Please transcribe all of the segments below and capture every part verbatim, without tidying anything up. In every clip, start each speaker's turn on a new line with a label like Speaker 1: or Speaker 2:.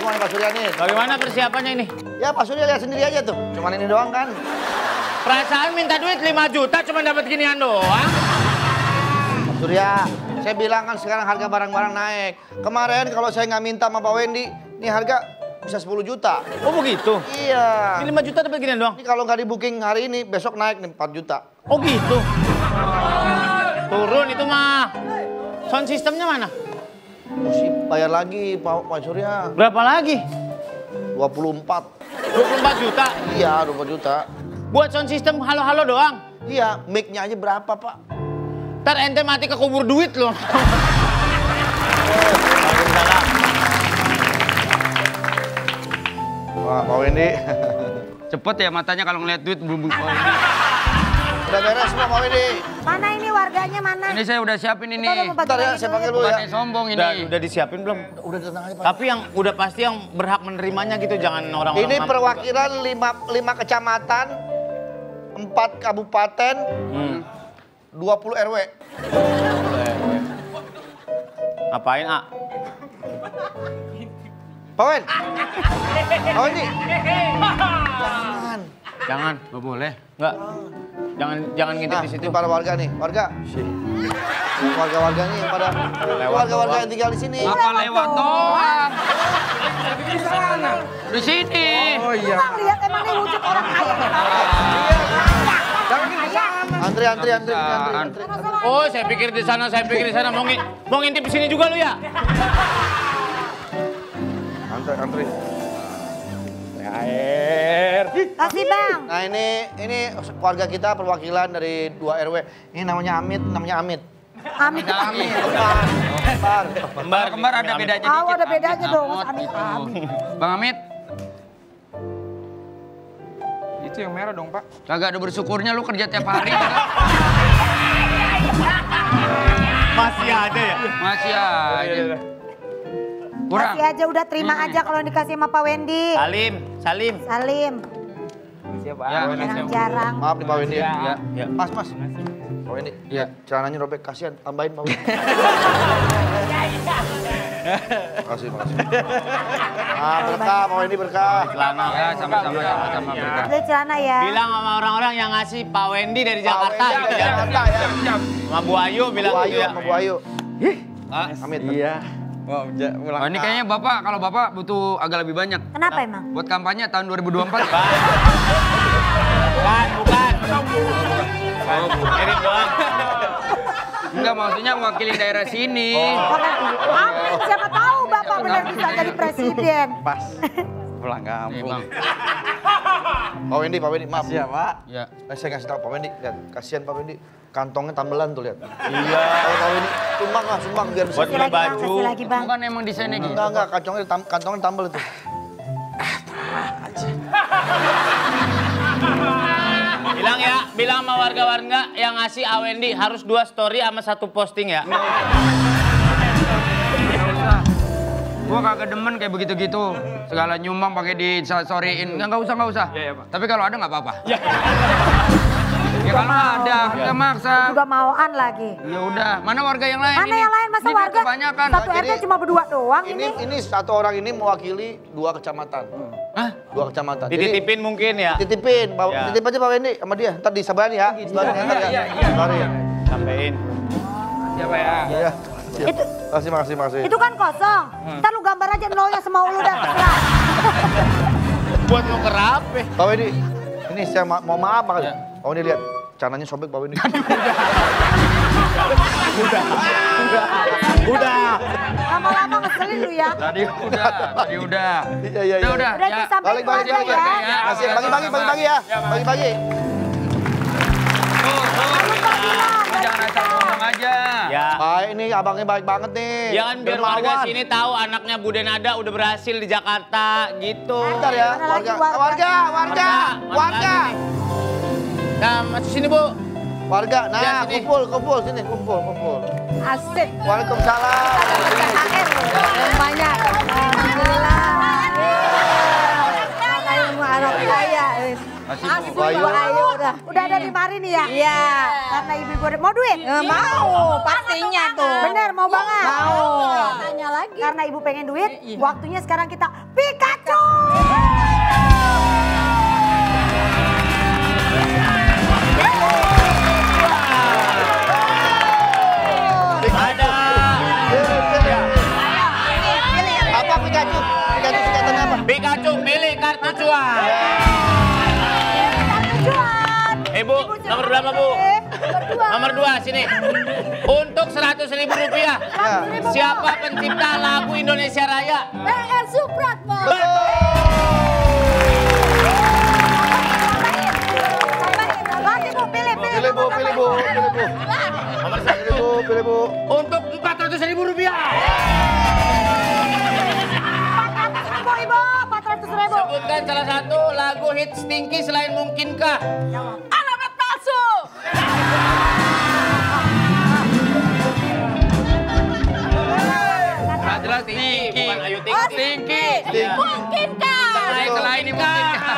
Speaker 1: semua nih Pak Surya nih.
Speaker 2: Bagaimana persiapannya ini?
Speaker 1: Ya Pak Surya lihat sendiri aja tuh. Cuman ini doang kan.
Speaker 2: Perasaan minta duit lima juta cuma dapat ginian doang.
Speaker 1: Pak Surya, saya bilang kan sekarang harga barang-barang naik. Kemarin kalau saya nggak minta sama Pak Wendy, ini harga bisa sepuluh juta.
Speaker 2: Oh begitu?
Speaker 1: Iya.
Speaker 2: Ini lima juta dapat ginian doang?
Speaker 1: Ini kalau nggak di booking hari ini, besok naik nih empat juta.
Speaker 2: Oh gitu? Turun itu mah. Sound sistemnya mana?
Speaker 1: Mesti bayar lagi Pak, Pak Surya.
Speaker 2: Berapa lagi?
Speaker 1: dua puluh empat.
Speaker 2: dua puluh empat juta?
Speaker 1: Iya, dua puluh juta.
Speaker 2: Buat sound system halo-halo doang?
Speaker 1: Iya, mic-nya aja berapa Pak?
Speaker 2: Ntar ente mati kekubur duit loh.
Speaker 1: Wah, Pak Wendy.
Speaker 3: Cepet ya matanya kalau ngeliat duit bumbu.
Speaker 1: Udah beres semua Pak Wendy.
Speaker 4: Mana ini warganya mana?
Speaker 3: Ini saya udah siapin ini.
Speaker 1: Bentar ya, saya panggil dulu
Speaker 3: Bukannya
Speaker 1: ya.
Speaker 3: sombong ini.
Speaker 2: Udah, udah disiapin belum?
Speaker 1: Udah tenang aja Pak.
Speaker 2: Tapi yang udah pasti yang berhak menerimanya gitu, jangan orang-orang.
Speaker 1: Ini
Speaker 2: mampu
Speaker 1: perwakilan lima, lima kecamatan, empat kabupaten,
Speaker 2: Hmm.
Speaker 1: dua puluh R W.
Speaker 2: Ngapain, A?
Speaker 1: Pak Wen. Pak Wendy. Jangan.
Speaker 2: Jangan.
Speaker 3: Gak boleh.
Speaker 2: Enggak. Jangan jangan ngintip
Speaker 1: Nah,
Speaker 2: di situ.
Speaker 1: ini para warga nih, warga. Warga-warga nih, pada warga-warga yang tinggal di sini.
Speaker 3: Apa lewat doang? Di sini.
Speaker 4: Oh iya. Lihat emang ini wujud orang kaya.
Speaker 1: Antri, antri, antri, antri, antri.
Speaker 2: Oh, saya pikir di sana, saya pikir di sana. Mau, ngi mau ngintip di sini juga lu ya?
Speaker 1: Antri, antri.
Speaker 2: Air.
Speaker 4: Kasih bang.
Speaker 1: Nah ini, ini keluarga kita perwakilan dari dua R W. Ini namanya Amit, namanya Amit.
Speaker 4: Amit.
Speaker 1: Amit, kembar. Kembar.
Speaker 2: Kembar,
Speaker 3: Kembar ada bedanya
Speaker 4: Oh,
Speaker 3: dikit.
Speaker 4: ada bedanya dong,
Speaker 3: Amot,
Speaker 4: Amit,
Speaker 3: gitu.
Speaker 4: Amit.
Speaker 3: Bang Amit,
Speaker 5: Itu yang merah dong, Pak.
Speaker 3: kagak ada bersyukurnya lu kerja tiap hari. Ya?
Speaker 2: Masih ada ya?
Speaker 3: Masih aja. Kurang.
Speaker 4: Kasih aja udah terima
Speaker 3: Hmm.
Speaker 4: aja kalau dikasih sama Pak Wendy.
Speaker 2: Salim, Salim.
Speaker 4: Salim.
Speaker 5: Siapa?
Speaker 3: Ya,
Speaker 4: Jarang-jarang.
Speaker 1: Maaf nih Pak Wendy.
Speaker 3: Ya.
Speaker 2: Ya.
Speaker 1: Mas, mas. Pak Wendy.
Speaker 3: Ya.
Speaker 1: Celananya robek, kasihan. Tambahin Pak Wendy. Makasih, makasih. Ah, berkah Pak Wendy, berkah.
Speaker 2: Celana.
Speaker 3: Ya, sama-sama, sama-sama berkah.
Speaker 4: Beli celana ya.
Speaker 2: Bilang sama orang-orang yang ngasih Pak Wendy dari Jakarta
Speaker 1: Wendy
Speaker 2: gitu
Speaker 1: dari
Speaker 2: ya.
Speaker 1: Jakarta ya.
Speaker 2: Sama Bu Ayu bilang
Speaker 1: Bu
Speaker 2: gitu
Speaker 1: Ayu,
Speaker 2: ya.
Speaker 1: sama Bu Ayu.
Speaker 3: Ah,
Speaker 1: Amit.
Speaker 5: Iya. Wah, ja- ulang
Speaker 3: oh, ini kayaknya Bapak, kalau Bapak butuh agak lebih banyak.
Speaker 4: Kenapa emang?
Speaker 3: Buat kampanye tahun dua ribu dua puluh empat.
Speaker 2: Bukan, bukan. Kirim doang.
Speaker 3: Enggak, maksudnya mewakili daerah sini.
Speaker 4: Amin, siapa tahu Bapak benar bisa jadi presiden.
Speaker 5: pas. Pulang
Speaker 3: Nih,
Speaker 5: kampung.
Speaker 3: Bang.
Speaker 1: Pak Wendy, Pak Wendy, maaf.
Speaker 5: Siap, Pak.
Speaker 3: Ya.
Speaker 1: Eh, saya kasih tahu Pak Wendy, lihat. Kasihan Pak Wendy. Kantongnya tambelan tuh, lihat. Iya. Kalau Pak Wendy, sumbang lah, sumbang biar bisa.
Speaker 2: Buat
Speaker 4: Kasih
Speaker 2: beli
Speaker 4: lagi bang,
Speaker 2: baju.
Speaker 4: kasih lagi bang.
Speaker 3: Bukan emang desainnya gitu.
Speaker 1: Enggak, enggak, kantongnya, tam, kantongnya tambel itu.
Speaker 2: Bilang ya, bilang sama warga-warga yang ngasih A Wendy harus dua story sama satu posting ya.
Speaker 3: Nggak usah. Gua kagak demen kayak begitu-gitu. Segala nyumbang pakai di storyin. Nggak, nggak usah, nggak usah.
Speaker 5: Iya, iya, Pak.
Speaker 3: Tapi kalau ada nggak apa-apa. Ya kalau ada, nggak maksa.
Speaker 4: Juga mauan lagi.
Speaker 3: Ya udah, mana warga yang lain?
Speaker 4: Mana
Speaker 3: ini?
Speaker 4: yang lain masa
Speaker 3: Ini kan
Speaker 4: warga?
Speaker 3: kebanyakan.
Speaker 4: Satu R T
Speaker 1: Jadi-
Speaker 4: cuma berdua doang
Speaker 1: Ini,
Speaker 4: ini.
Speaker 1: ini satu orang ini mewakili dua kecamatan.
Speaker 3: Hah?
Speaker 1: Dua kecamatan. Jadi,
Speaker 2: Dititipin mungkin ya.
Speaker 1: titipin, Pak,
Speaker 2: Ya.
Speaker 1: titip aja Pak Wendy sama dia. Ntar disabarin ya. Sabarin ya, ntar ya. Sabarin.
Speaker 2: Sampein.
Speaker 3: Siapa ya?
Speaker 1: Iya. Siap.
Speaker 4: Itu-
Speaker 1: Makasih, makasih, makasih.
Speaker 4: Itu kan kosong. Ntar lu gambar aja nolnya semau lu dah. terserah.
Speaker 2: Buat lo kerape.
Speaker 1: Pak Wendy, ini saya ma mau maaf Pak.
Speaker 3: Ya.
Speaker 1: Pak Wendy lihat, cananya sobek Pak Wendy.
Speaker 2: Udah.
Speaker 4: Lama-lama ngeselin lu ya.
Speaker 3: Tadi udah, tadi udah.
Speaker 1: Iya, iya, iya.
Speaker 3: Udah, udah.
Speaker 4: Udah
Speaker 3: Ya.
Speaker 4: itu sampai
Speaker 1: Balik, balik,
Speaker 4: keluarga
Speaker 1: balik, balik.
Speaker 4: ya.
Speaker 1: Kasih, bagi-bagi, bagi-bagi ya. Bagi-bagi.
Speaker 3: Tuh, tuh. Lu jangan asal ngomong aja.
Speaker 2: Ya.
Speaker 1: Baik, ini abangnya baik banget nih.
Speaker 2: Ya kan biar warga
Speaker 1: Dermawan.
Speaker 2: sini tahu anaknya Bu Denada udah berhasil di Jakarta gitu.
Speaker 1: Bentar ya,
Speaker 4: Mana lagi
Speaker 1: warga.
Speaker 4: warga?
Speaker 1: Warga, warga,
Speaker 2: Mana
Speaker 1: warga.
Speaker 2: lagi nih? Nah, masuk sini Bu.
Speaker 1: Warga, nah
Speaker 2: Ya, sini.
Speaker 1: kumpul, kumpul, sini, kumpul, kumpul.
Speaker 4: Asik.
Speaker 1: Waalaikumsalam.
Speaker 4: Ada T H R yang banyak. Alhamdulillah. Kayak ilmu anak kaya.
Speaker 3: Masih
Speaker 4: Asik
Speaker 1: Bu Ayu.
Speaker 4: Bu Ayu udah. Udah ada di mari nih ya?
Speaker 6: Iya.
Speaker 4: Karena ibu gue mau duit?
Speaker 6: Eh, mau, pastinya tuh.
Speaker 4: Bener, mau banget?
Speaker 6: Mau.
Speaker 4: Tanya lagi. Karena ibu pengen duit, waktunya sekarang kita Pikachu!
Speaker 2: Ada.
Speaker 1: Apa Pikachu? Pikachu singkatannya apa?
Speaker 2: Pikachu pilih kartu cuan. Ibu, nomor berapa Bu? Nomor dua sini. Untuk seratus ribu rupiah. Siapa pencipta lagu Indonesia Raya?
Speaker 6: P R Supratman.
Speaker 4: Lagi Bu, pilih, pilih.
Speaker 1: Pilih Bu, pilih Bu, pilih Bu.
Speaker 2: Nomor satu.
Speaker 1: Pilih Bu, pilih Bu.
Speaker 2: Untuk empat ratus ribu rupiah.
Speaker 4: Ibu, ibu, empat ratus ribu.
Speaker 2: Sebutkan salah satu lagu hits Stinky selain Mungkinkah.
Speaker 6: Alamat palsu.
Speaker 3: Nggak jelas Tingki.
Speaker 2: Bukan Ayu Ting
Speaker 6: Oh,
Speaker 2: Ting.
Speaker 6: Tingki. Mungkinkah?
Speaker 2: Selain selain Mungkinkah.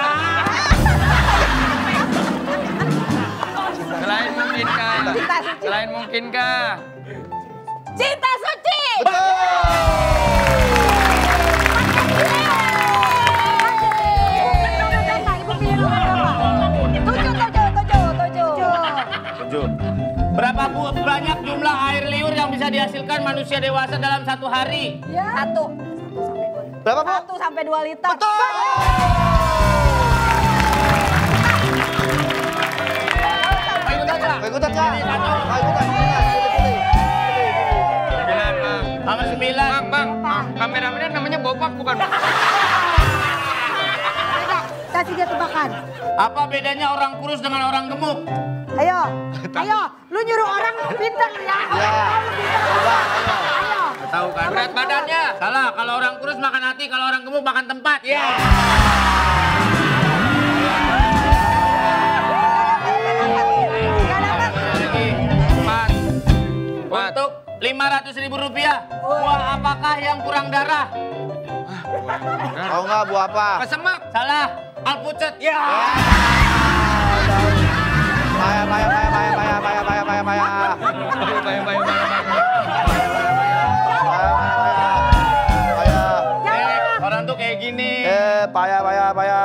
Speaker 3: Selain mungkinkah? Selain mungkinkah?
Speaker 6: Cinta suci.
Speaker 4: Ibu pilih nomor berapa?
Speaker 6: Tujuh, tujuh, tujuh, tujuh.
Speaker 2: Tujuh. Berapa bu banyak jumlah air liur yang bisa dihasilkan manusia dewasa dalam satu hari?
Speaker 6: Satu.
Speaker 1: Berapa Bu?
Speaker 6: Satu sampai dua liter.
Speaker 2: Ayo ikut aja.
Speaker 1: Mau ikutan nggak?
Speaker 2: Ini satu.
Speaker 1: Mau ikutan? Pilih, pilih.
Speaker 3: Sembilan, Bang.
Speaker 2: Nomor sembilan.
Speaker 3: Bang, bang, ah, kameramennya namanya Bopak bukan? Bang?
Speaker 4: Beda, kasih dia tebakan.
Speaker 2: Apa bedanya orang kurus dengan orang gemuk?
Speaker 4: Ayo, ayo, lu nyuruh orang pintar ya.
Speaker 1: Ya. Coba, ayo.
Speaker 4: Ayo.
Speaker 2: Tahu kan?
Speaker 3: Berat badannya.
Speaker 2: Salah. Kalau orang kurus makan hati, kalau orang gemuk makan tempat. Ya.
Speaker 3: Empat. Empat.
Speaker 2: Untuk lima ratus ribu rupiah, buah apakah yang kurang darah?
Speaker 1: Tahu nggak Bu apa?
Speaker 3: Kesemak.
Speaker 2: Salah. Alpucet. Ya.
Speaker 1: Paya, paya, paya, paya, paya, paya, paya, paya, paya.
Speaker 3: Baik, baik, baik, baik.
Speaker 1: Paya.
Speaker 2: Eh, orang tuh kayak gini.
Speaker 1: Eh, paya, paya, paya.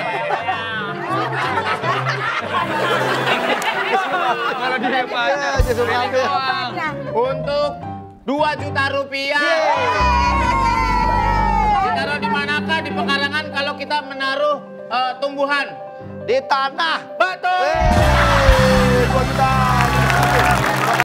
Speaker 3: Kalau dia banyak.
Speaker 1: Ya, justru ambil.
Speaker 2: Untuk dua juta rupiah. Ditaruh di manakah di pekarangan kalau kita menaruh eh, tumbuhan?
Speaker 1: Di tanah.
Speaker 2: Betul.
Speaker 1: Eh.